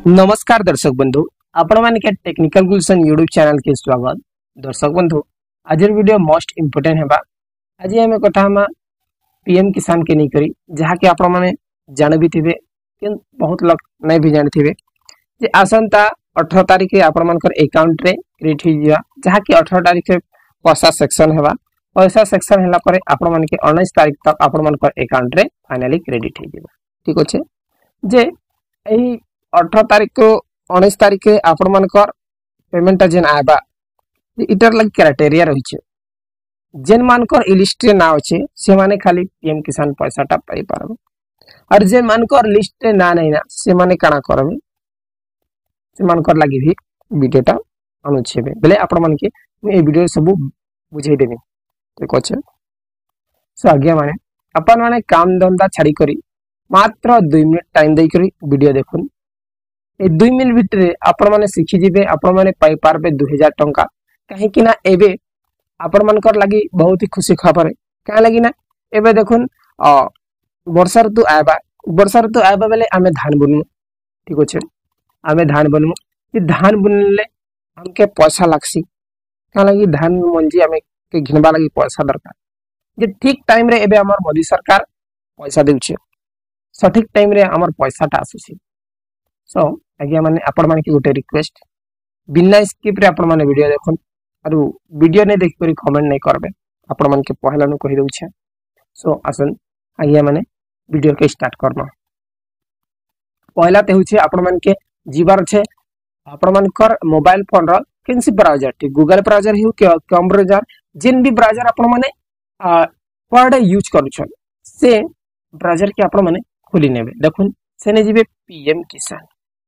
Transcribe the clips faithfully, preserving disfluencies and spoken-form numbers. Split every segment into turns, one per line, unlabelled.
नमस्कार दर्शक बंधु आपण माने के टेक्निकल गुलशन यूट्यूब चैनल के स्वागत। दर्शक बंधु आज वीडियो मोस्ट इंपोर्टेंट हेबा। आज हमें कथा हम पीएम किसान के नहीं करी जहा कि आपण माने जान भी थिबे कि बहुत लोग नहीं भी जान थिबे जे आसंता अठारह तारीख के आपण मानकर अकाउंट रे क्रेडिट हो जिया जहा कि अठारह तारीख के पैसा सेक्शन हेबा। पैसा सेक्शन हला परे आपण माने के उन्नीस तारीख तक आपण मानकर अकाउंट रे फाइनली क्रेडिट हो जिबा। ठीक अछि जे एही अठारह तारीख को उन्नीस तारीख के आपण मानकर पेमेंट जेन आबा इटर लग क्राइटेरिया रही छे जेन मानकर ई लिस्ट रे ना होचे से माने खाली पीएम किसान पैसा टा पाई पारबे और जे मानकर लिस्ट रे ना नहीं ना से माने काना करबे से मानकर लागि भी वीडियो टा अनुछेबे बेले आपण मान के ए वीडियो सब बुझाई देबे। ठीक अछि सो आज्ञा माने अपन माने काम धंधा छाड़ी करी मात्र दो मिनिट टाइम देई करी वीडियो देखुन। ए दो मिनिट भितरे आपण माने सिखि जिबे आपण माने पाई पारबे दो हज़ार टंका काहे कि ना एबे आपण मानकर लागि बहुत ही खुशी खबर है का लागि ना एबे देखुन वर्षा ऋतु आबा वर्षा ऋतु आबा बेले आमे धान बुनमु। ठीक अछि आमे धान बुनमु ई धान बुनले हमके पैसा लागसी का लागि धान मंजी आमे के घिनबा लागि पैसा दरकार जे ठीक टाइम रे एबे हमर मोदी सरकार पैसा देउछे सठिक टाइम रे हमर पैसा टा आसुसी। सो आज्ञा माने आपण माने की गोटे रिक्वेस्ट बिना स्किप रे आपण माने वीडियो देखुन और वीडियो ने देख करी कमेंट नहीं करबे आपण माने के पहला नु कहि दउछे। सो आसन आज्ञा माने वीडियो के स्टार्ट करना। पहला ते होछे आपण माने के जीवार छे आपण मानकर मोबाइल फोन रो किनसी ब्राउजर टी गूगल ब्राउजर हिउ के क्रोम ब्राउजर जिन भी ब्राउजर आपण माने पर डे यूज करूछन से ब्राउजर के आपण माने खोली नेबे। देखुन सेने जिबे पीएम किसान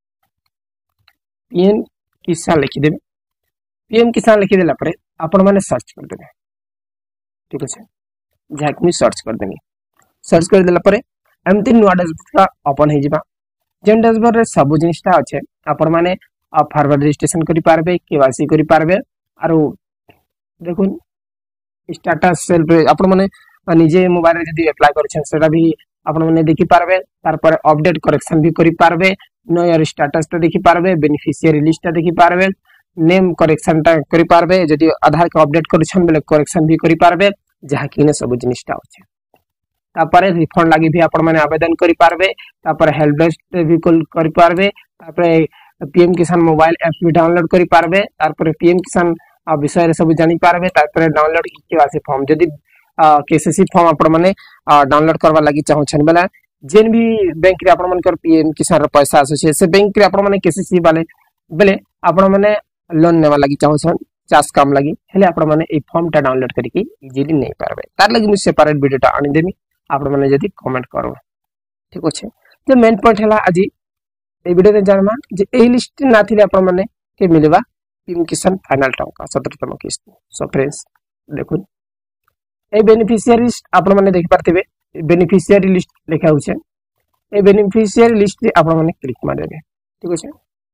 पीएम किसान लिखि देबे पीएम किसान लिखि देला परे आपण माने सर्च कर देबे। ठीक अछि जाकमी सर्च कर देनी सर्च कर देला परे एमती नुवा डैशबोर्ड ओपन हे जिबा जेन डैशबोर्ड रे सब जिनिसटा अछि आपण माने फॉरवर्ड रजिस्ट्रेशन करि पारबे केवाईसी करि पारबे आरो देखुन स्टेटस सेल पे आपण माने निजे मोबाइल रे जदी अप्लाई करछन सेटा भी आपण माने देखि पारबे तार पर अपडेट करेक्शन भी करि पारबे नयर स्टेटस ता देखि पारबे बेनिफिशियरी लिस्ट ता देखि पारबे नेम करेक्शन ता करि पारबे जदी आधार के अपडेट करछन बेले करेक्शन भी करि पारबे जहा कि ने सब जिनिसटा होचे ता पर रिफंड लागि भी आपण माने आवेदन करि पारबे ता पर हेल्प डेस्क भी कॉल करि पारबे ता पर पीएम किसान मोबाइल ऐप भी डाउनलोड करि पारबे तार पर पीएम किसान विषय रे सब जानि पारबे तार पर डाउनलोड केवासी फॉर्म जदी केसीसी फॉर्म आपण माने डाउनलोड करबा लागि चाहौ छन बेला जेन भी बैंक रे आपण मानकर पीएम किसान रो पैसा आसे से बैंक रे आपण माने केसीसी वाले बेले आपण माने लोन नेवा लागि चाहौ छन चास काम लागि हेले आपण माने ए फॉर्म टा डाउनलोड करके इजीली नै पारबे तार लागि मु सेपरेट वीडियो टा आनि देमी आपण माने जदी कमेंट करो। ठीक अछि जे मेन पॉइंट हला आज ए वीडियो रे जानमा जे ए लिस्ट ना थिले आपण माने के मिलबा पीएम किसान फाइनल टंका सत्रह तम किस्त। सो फ्रेंड्स देखुन ए बेनिफिशियरी लिस्ट आपण माने देख पारथिबे बेनिफिशियरी लिस्ट लिखा होचे ए बेनिफिशियरी लिस्ट रे आपण माने क्लिक मार देबे। ठीक अछि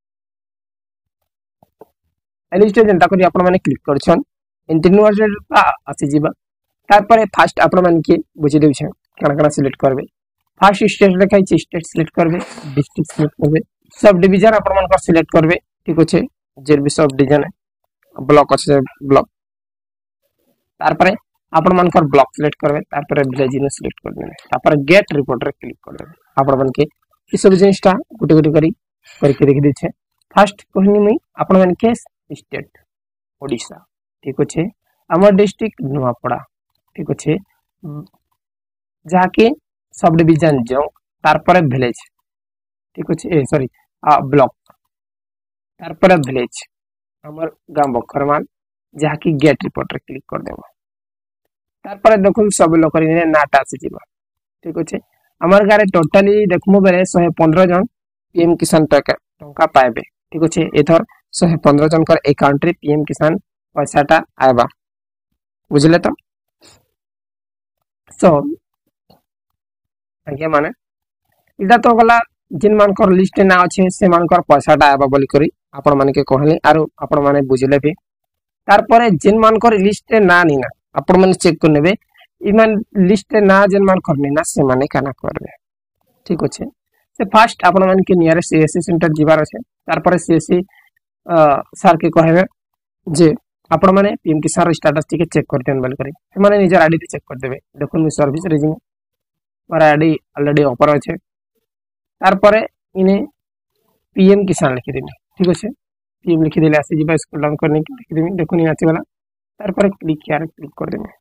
ए लिस्ट जेंता करी आपण माने क्लिक करछन इंटरनेट का आसी जीवा तार पर फर्स्ट आपण माने के बुझि देउ छै कना कना सिलेक्ट करबे फर्स्ट स्टेट लिखाइ छै स्टेट सिलेक्ट करबे डिस्ट्रिक्ट सिलेक्ट करबे सब डिवीजन आपण मानकर सिलेक्ट करबे। ठीक अछि जे भी सब डिवीजन है ब्लॉक अछि ब्लॉक तार पर आपण मानकर ब्लॉक सिलेक्ट करबे तार पर विलेज ने सिलेक्ट कर देबे तार पर गेट रिपोर्ट रे क्लिक कर देबे आपण मन के ई सब जिनिसटा गुटे गुटे करी करके देख दै छै। फर्स्ट कहनी में आपण मन के स्टेट ओडिशा। ठीक अछि हमर डिस्ट्रिक्ट नुआपड़ा। ठीक अछि जाके सब डिवीजन जो तार पर विलेज। ठीक अछि ए सॉरी आ ब्लॉक तार पर विलेज हमर गांव बखरमान जाके गेट रिपोर्ट रे क्लिक कर देबो तार पर देखुन सब लोक रे नाटा आसी जीवा। ठीक अछि हमर गारे टोटली देखमु बेले एक सौ पंद्रह जन पीएम किसान टका टंका पाएबे। ठीक अछि एथर एक सौ पंद्रह जन कर अकाउंट रे पीएम किसान पैसाटा आएबा बुझले तो। सो आगे माने इदा तो गला जिन मानकर लिस्ट ना अछि से मानकर पैसाटा आएबा बोली करी आपण माने के कहली आरो आपण माने बुझले भी तार पर जिन मानकर लिस्ट ना नी ना आपण माने चेक कर नेबे इमान लिस्ट ना जन मान करनी ना से माने काना करबे। ठीक अछि से फास्ट आपण मान के नियरेस्ट सीएससी सेंटर जिबार अछि तार पर सीएससी सर के कहबे जे आपण माने पीएम किसान रो स्टेटस टिके चेक कर देन बल करी से माने निजर आईडी चेक कर देबे देखुन मी सर्विस रेजिम और आईडी ऑलरेडी ओपर अछि तार पर इने पीएम किसान लिखि देबे ठीक अछि पीएम लिखि देले आसी जिबा स्क्रॉल डाउन करने के लिखि देबे देखुन आसी वाला तार पर क्लिक यार क्लिक कर देबे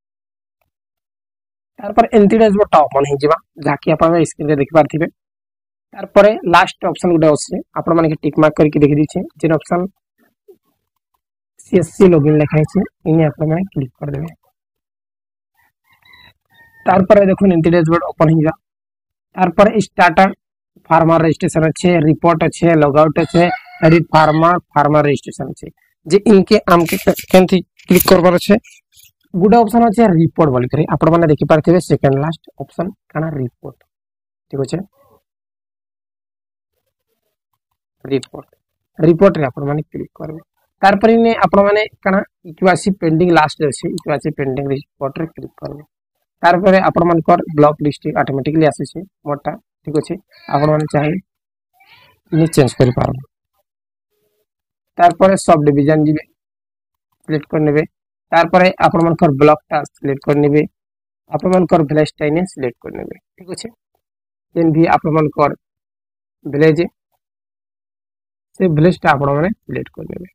तार पर एंटी डैशबोर्ड टा ओपन हे जिबा जाकी आपण स्क्रीन रे देखि पारथिबे तार पर लास्ट ऑप्शन गुडे अछि आपण माने के टिक मार्क करके देखि दी छै जेन ऑप्शन सीएससी लॉगिन लिखा है इने आपण माने क्लिक कर देबे तार पर देखुन एंटी डैशबोर्ड ओपन हे जा तार पर स्टार्टर फार्मर रजिस्ट्रेशन अच्छे रिपोर्ट अच्छे लॉगआउट अच्छे एडिट फार्मर फार्मर रजिस्ट्रेशन अच्छे जे इनके आम के केंथि क्लिक करबार अच्छे गुड ऑप्शन अच्छे रिपोर्ट बोली करे आपण माने देखि पारथिबे सेकंड लास्ट ऑप्शन काना रिपोर्ट ठीक अछि रिपोर्ट रिपोर्ट रे आपण माने क्लिक करबे तार पर ने आपण माने काना इक्वासी पेंडिंग लास्ट अछि इक्वासी पेंडिंग रिपोर्ट रे क्लिक करबे तार पर आपण मान कर ब्लॉक लिस्ट ऑटोमेटिकली आसी छै मोटा ठीक अछि आपण माने चाहे इने चेंज करि पारो तार पर सब डिवीजन जिबे सिलेक्ट कर नेबे तार पर आपण मन कर ब्लॉक टा सिलेक्ट कर नेबे आपण मन कर विलेज टाइने सिलेक्ट कर नेबे ठीक अछि जेन भी आपण मन कर विलेज से विलेज टा आपण माने सिलेक्ट कर नेबे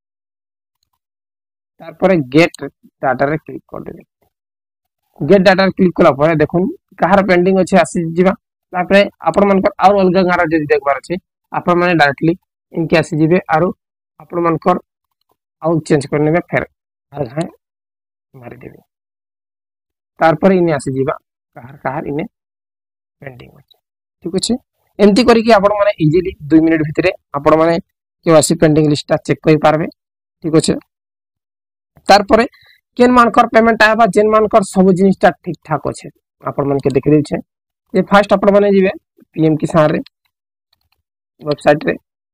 तार पर गेट डाटा रे क्लिक कर देबे गेट डाटा रे क्लिक कला पर देखुन कहार पेंडिंग अछि आसी जिबा तापर आपण मन कर और अलग गारा जदी देखबार अछि आपण माने डायरेक्टली इनके आसी जिबे आरो आपण मन कर आउ चेंज करने में फिर हर घाय मार देबे तार पर इने आसी जिबा कहार कहार इने पेंडिंग अछि ठीक अछि एमती करी कि आपण माने इजीली दो मिनिट भितरे आपण माने केवासी पेंडिंग लिस्ट चेक करि पारबे ठीक अछि तार पर केन मान कर पेमेंट आबा जेन मान कर सब जिनिसटा ठीक ठाक अछि आपण मन के देख दै छै ये फास्ट आपण माने जिबे पीएम किसान रे वेबसाइट रे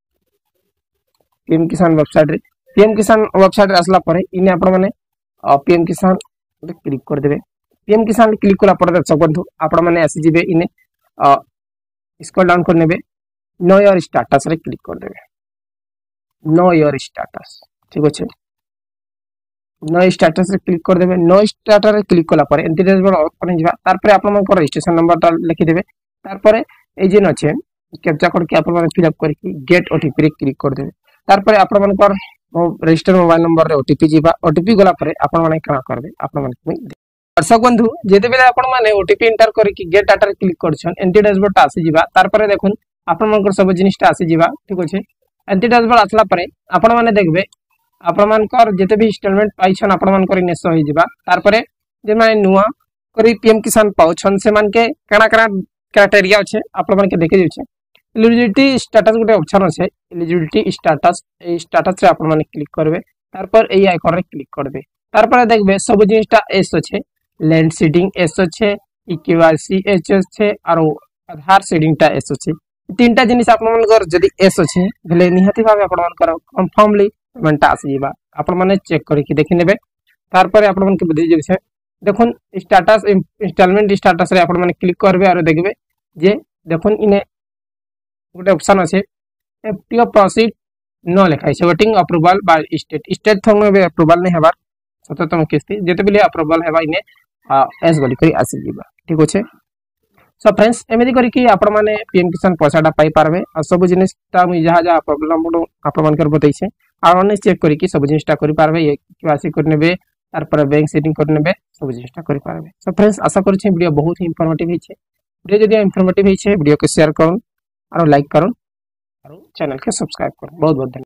पीएम किसान वेबसाइट रे पीएम किसान वेबसाइट रे असला परे इने आपण माने पीएम किसान रे क्लिक कर देबे पीएम किसान रे क्लिक कला पर दर्शक बंधु आपण माने आसी जिबे इने स्क्रॉल डाउन कर नेबे नो योर स्टेटस रे क्लिक कर देबे नो योर स्टेटस ठीक अछि नो स्टेटस रे क्लिक कर देबे नो स्टेटस रे क्लिक कला पर एंटी डैशबोर्ड ओपन जिबा तार पर आपण मन को रजिस्ट्रेशन नंबर टा लिखि देबे तार पर ए जेन अछि कैप्चा कोड के आपण मन फिल अप करके गेट ओटीपी रे क्लिक कर देबे तार पर आपण मन को रजिस्टर मोबाइल नंबर रे ओटीपी जिबा ओटीपी गला पर आपण मन का करबे आपण मन दर्शक बंधु जेते बेले आपण माने ओटीपी एंटर करके गेट डाटा रे क्लिक करछन एंटी डैशबोर्ड ता आसी जिबा तार पर देखुन आपण मन को सब जिनिस ता आसी जिबा ठीक अछि एंटी डैशबोर्ड आसला पर आपण माने देखबे आपण मान कर जेते भी इंस्टॉलमेंट पाइछन आपण मान कर नेस होई जिबा तार पर जे माने नुवा करी पीएम किसान पाउछन से मान के काना काना क्राइटेरिया अछि आपण मान के देखे दिउ छै एलिजिबिलिटी स्टेटस गुटे ऑप्शन अछि एलिजिबिलिटी स्टेटस ए स्टेटस रे आपण माने क्लिक करबे तार पर एई आइकन रे क्लिक करबे तार पर देखबे सब जिनिसटा एस अछि लैंड सीडिंग एस अछि इक्वासी एच अछि आरो आधार सीडिंग टा एस अछि तीनटा जिनिस आपण मान कर जदी एस अछि भले निहाती भाबे आपण मान कर कंफर्मली पेमेंट आसी जिबा आपण माने चेक करि कि देखि नेबे तार पर आपण मन के बुझि जे छै देखुन स्टेटस इंस्टॉलमेंट स्टेटस रे आपण माने क्लिक करबे आरो देखबे जे देखुन इने गुटे ऑप्शन अछि एफटीओ प्रोसीड नो लिखाइ छै waiting approval by state state थंग में अप्रूवल नै हेबार सततम किस्ती जेते बेले अप्रूवल हेबा इने एस बोली करी आसी जिबा ठीक अछि सो फ्रेंड्स एमेदी करी कि आपण माने पीएम किसान पैसाटा पाई पारबे आ सब जिनिस ता मु जहा जहा प्रॉब्लम बडो आपण मन कर बतै छै आ ओने चेक करी कि सब जिनिसटा करि पारबे ये केवासी कर नेबे तार पर बैंक सेटिंग कर नेबे सब जिनिसटा करि पारबे सो फ्रेंड्स आशा करै छै वीडियो बहुत ही इंफॉर्मेटिव छै वीडियो जदि इंफॉर्मेटिव छै वीडियो के शेयर करूं और लाइक करूं और चैनल के सब्सक्राइब करूं बहुत बहुत